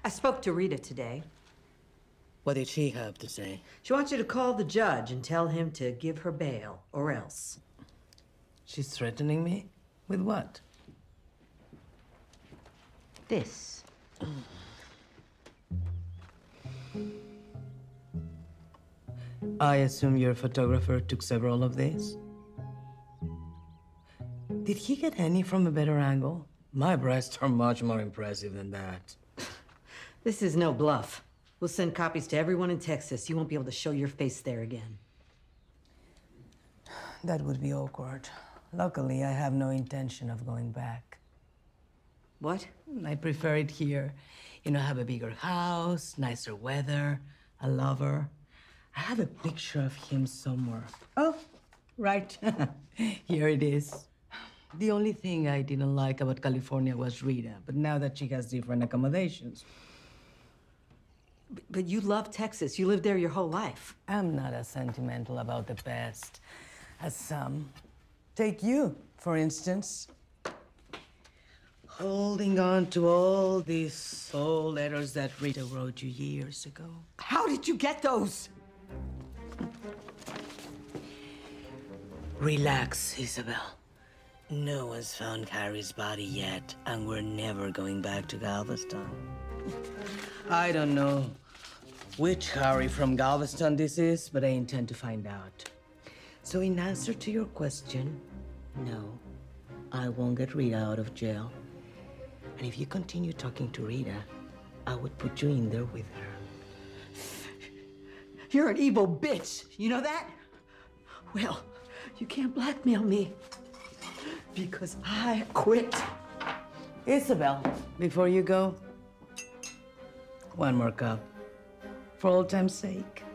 I spoke to Rita today. What did she have to say? She wants you to call the judge and tell him to give her bail, or else. She's threatening me? With what? This. I assume your photographer took several of these? Did he get any from a better angle? My breasts are much more impressive than that. This is no bluff. We'll send copies to everyone in Texas. You won't be able to show your face there again. That would be awkward. Luckily, I have no intention of going back. What? I prefer it here. You know, have a bigger house, nicer weather, a lover. I have a picture of him somewhere. Oh, right. Here it is. The only thing I didn't like about California was Rita, but now that she has different accommodations. But you love Texas. You lived there your whole life. I'm not as sentimental about the past as some. Take you, for instance. Holding on to all these old letters that Rita wrote you years ago. How did you get those? Relax, Isabel. No one's found Harry's body yet, and we're never going back to Galveston. I don't know which Harry from Galveston this is, but I intend to find out. So in answer to your question, no, I won't get Rita out of jail. And if you continue talking to Rita, I would put you in there with her. You're an evil bitch. You know that? Well, you can't blackmail me because I quit. Isabel, before you go, one more cup, for old time's sake.